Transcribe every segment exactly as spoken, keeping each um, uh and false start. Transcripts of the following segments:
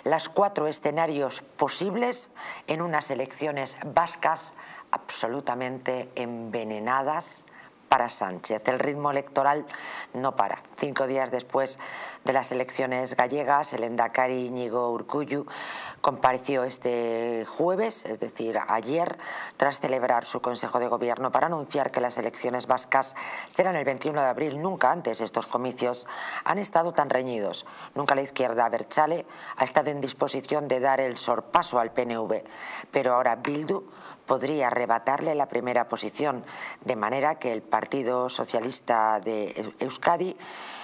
las cuatro escenarios posibles en unas elecciones vascas absolutamente envenenadas para Sánchez. El ritmo electoral no para. Cinco días después de las elecciones gallegas, el endacari Íñigo Urkullu compareció este jueves, es decir, ayer, tras celebrar su Consejo de Gobierno para anunciar que las elecciones vascas serán el veintiuno de abril. Nunca antes estos comicios han estado tan reñidos. Nunca la izquierda abertzale ha estado en disposición de dar el sorpaso al P N V. Pero ahora Bildu podría arrebatarle la primera posición, de manera que el Partido Socialista de Euskadi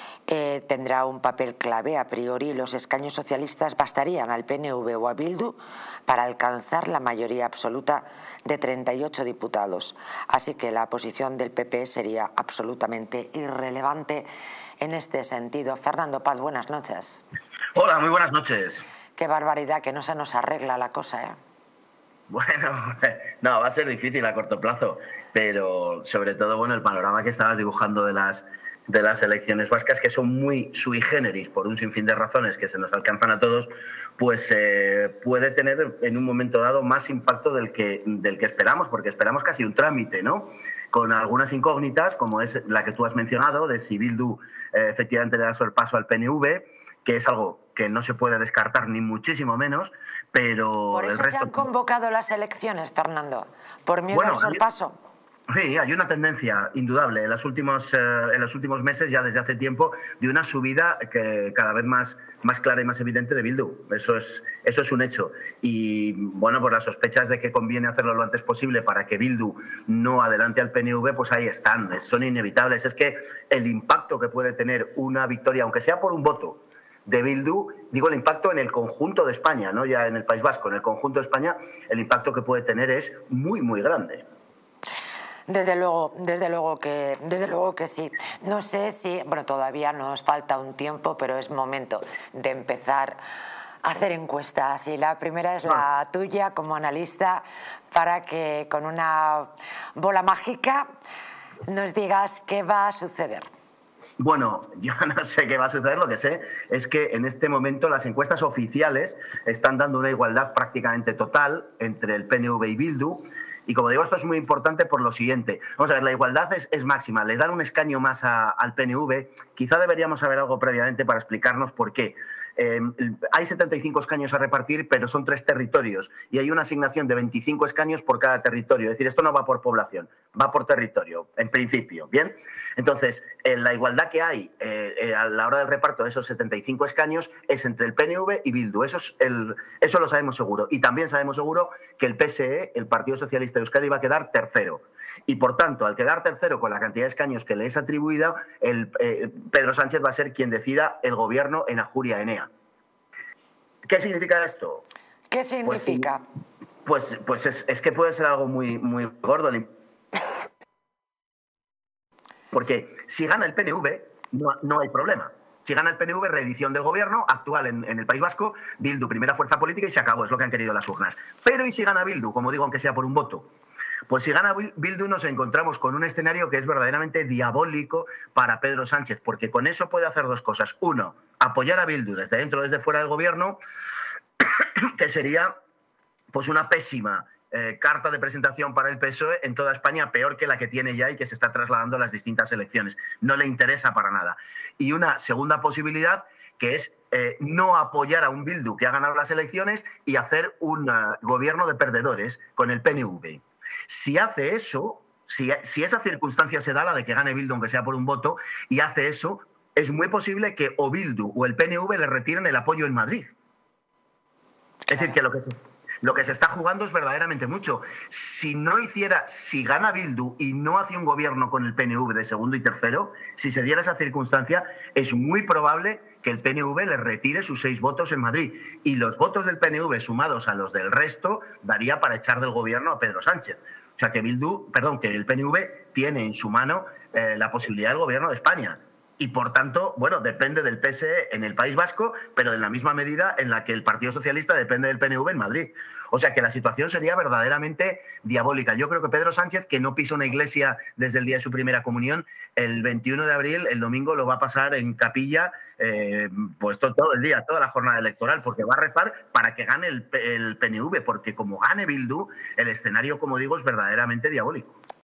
eh, tendrá un papel clave. A priori, los escaños socialistas bastarían al P N V o a Bildu para alcanzar la mayoría absoluta de treinta y ocho diputados. Así que la posición del P P sería absolutamente irrelevante en este sentido. Fernando Paz, buenas noches. Hola, muy buenas noches. Qué barbaridad, que no se nos arregla la cosa, ¿eh? Bueno, no, va a ser difícil a corto plazo, pero sobre todo, bueno, el panorama que estabas dibujando de las, de las elecciones vascas, que son muy sui generis por un sinfín de razones que se nos alcanzan a todos, pues eh, puede tener en un momento dado más impacto del que, del que esperamos, porque esperamos casi un trámite, ¿no? Con algunas incógnitas, como es la que tú has mencionado, de si Bildu eh, efectivamente le da el paso al P N V, que es algo que no se puede descartar ni muchísimo menos, pero por eso el resto... se han convocado las elecciones, Fernando, por miedo bueno, al sorpaso. Sí, hay una tendencia indudable en los últimos, eh, en los últimos meses, ya desde hace tiempo, de una subida que cada vez más, más clara y más evidente de Bildu. Eso es, eso es un hecho. Y bueno, por las sospechas de que conviene hacerlo lo antes posible para que Bildu no adelante al P N V, pues ahí están, son inevitables. Es que el impacto que puede tener una victoria, aunque sea por un voto, de Bildu, digo el impacto en el conjunto de España, no ya en el País Vasco, en el conjunto de España, el impacto que puede tener es muy, muy grande. Desde luego, desde luego que, desde luego que sí. No sé si, bueno, todavía nos falta un tiempo, pero es momento de empezar a hacer encuestas. Y la primera es la tuya como analista, para que con una bola mágica nos digas qué va a suceder. Bueno, yo no sé qué va a suceder, lo que sé es que en este momento las encuestas oficiales están dando una igualdad prácticamente total entre el P N V y Bildu. Y como digo, esto es muy importante por lo siguiente. Vamos a ver, la igualdad es, es máxima. Le dan un escaño más a, al P N V. Quizá deberíamos saber algo previamente para explicarnos por qué. Eh, hay setenta y cinco escaños a repartir, pero son tres territorios y hay una asignación de veinticinco escaños por cada territorio. Es decir, esto no va por población, va por territorio, en principio. ¿Bien? Entonces, eh, la igualdad que hay eh, eh, a la hora del reparto de esos setenta y cinco escaños es entre el P N V y Bildu. Eso, es el, eso lo sabemos seguro. Y también sabemos seguro que el P S E, el Partido Socialista de Euskadi, va a quedar tercero. Y, por tanto, al quedar tercero con la cantidad de escaños que le es atribuida, el, eh, Pedro Sánchez va a ser quien decida el gobierno en Ajuria Enea. ¿Qué significa esto? ¿Qué significa? Pues, pues, pues es, es que puede ser algo muy, muy gordo. Porque si gana el P N V, no, no hay problema. Si gana el P N V, reedición del gobierno actual en, en el País Vasco, Bildu, primera fuerza política, y se acabó, es lo que han querido las urnas. Pero ¿y si gana Bildu? Como digo, aunque sea por un voto. Pues si gana Bildu nos encontramos con un escenario que es verdaderamente diabólico para Pedro Sánchez, porque con eso puede hacer dos cosas. Uno, apoyar a Bildu desde dentro o desde fuera del gobierno, que sería pues una pésima eh, carta de presentación para el P S O E en toda España, peor que la que tiene ya y que se está trasladando a las distintas elecciones. No le interesa para nada. Y una segunda posibilidad, que es eh, no apoyar a un Bildu que ha ganado las elecciones y hacer un uh, gobierno de perdedores con el P N V. Si hace eso, si, si esa circunstancia se da, la de que gane Bildu aunque sea por un voto, y hace eso, es muy posible que o Bildu o el P N V le retiren el apoyo en Madrid. Es decir, que lo que se, lo que se está jugando es verdaderamente mucho. Si no hiciera, si gana Bildu y no hace un gobierno con el P N V de segundo y tercero, si se diera esa circunstancia, es muy probable que el P N V le retire sus seis votos en Madrid. Y los votos del P N V sumados a los del resto daría para echar del gobierno a Pedro Sánchez. O sea que Bildu, perdón, que el P N V tiene en su mano eh, la posibilidad del gobierno de España. y por tanto, bueno, depende del P S E en el País Vasco, pero en la misma medida en la que el Partido Socialista depende del P N V en Madrid. O sea que la situación sería verdaderamente diabólica. Yo creo que Pedro Sánchez, que no pisa una iglesia desde el día de su primera comunión, el veintiuno de abril, el domingo, lo va a pasar en capilla eh, pues todo, todo el día, toda la jornada electoral, porque va a rezar para que gane el, el P N V, porque como gane Bildu, el escenario, como digo, es verdaderamente diabólico.